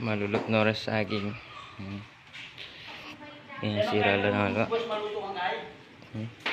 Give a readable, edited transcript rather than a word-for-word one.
Malulot na oras sa saging. Yan, sira lang ako.